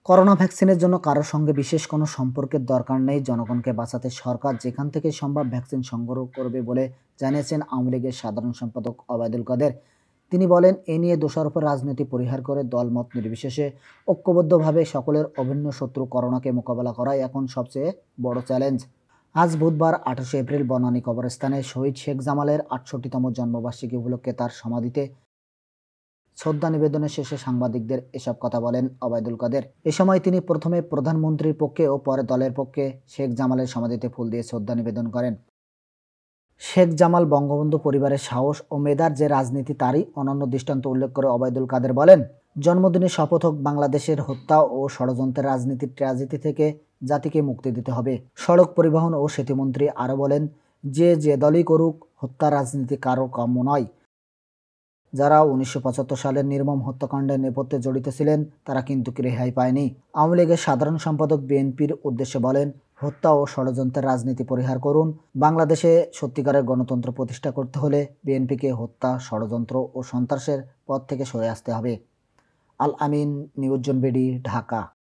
Corona ভ্যাকসিনের জন্য কারোর সঙ্গে বিশেষ কোনো সম্পর্কের দরকার নেই। জনগণকে বাঁচাতে সরকার যেখান থেকে সম্ভব ভ্যাকসিন সংগ্রহ করবে বলে জানিয়েছেন আওয়ামী লীগের সাধারণ সম্পাদক ওবায়দুল কাদের। তিনি বলেন, এ নিয়ে দোষারোপের রাজনীতি পরিহার করে দলমত নির্বিশেষে ঐক্যবদ্ধভাবে সকলের অভিন্ন শত্রু করোনাকে মোকাবেলা করাই এখন সবচেয়ে বড় চ্যালেঞ্জ। আজ বুধবার 28 এপ্রিল বনানী কবরস্থানে শহীদ শেখ জামালের 68তম জন্মবার্ষিকী উপলক্ষে তার সমাধিতে শ্রদ্ধা নিবেদনের শেষে সাংবাদিকদের এসব কথা বলেন ওবায়দুল কাদের। এ সময় তিনি প্রথমে প্রধানমন্ত্রীর পক্ষে ও পরে দলের পক্ষে শেখ জামালের সমাধিতে ফুল দিয়ে শ্রদ্ধা নিবেদন করেন। শেখ জামাল বঙ্গবন্ধু পরিবারের সাহস ও মেধার যে রাজনীতি তারই অনন্য দৃষ্টান্ত উল্লেখ করে ওবায়দুল কাদের বলেন, জন্মদিনে শপথ হোক বাংলাদেশের হত্যা ও ষড়যন্ত্রের রাজনীতির ট্র্যাজেডি থেকে জাতিকে মুক্তি দিতে হবে। সড়ক পরিবহন ও সেতুমন্ত্রী আরও বলেন, যে দলই করুক, হত্যা রাজনীতি কারো কাম্য নয়। যারা 1975 সালের নির্মম হত্যাকাণ্ডের নেপথ্যে জড়িত ছিলেন তারা কিন্তু রেহাই পায়নি। আওয়ামী লীগের সাধারণ সম্পাদক বিএনপির উদ্দেশ্যে বলেন, হত্যা ও ষড়যন্ত্রের রাজনীতি পরিহার করুন। বাংলাদেশে সত্যিকারের গণতন্ত্র প্রতিষ্ঠা করতে হলে বিএনপিকে হত্যা, ষড়যন্ত্র ও সন্ত্রাসের পথ থেকে সরে আসতে হবে। Al Amin, news zone BD, Dhaka.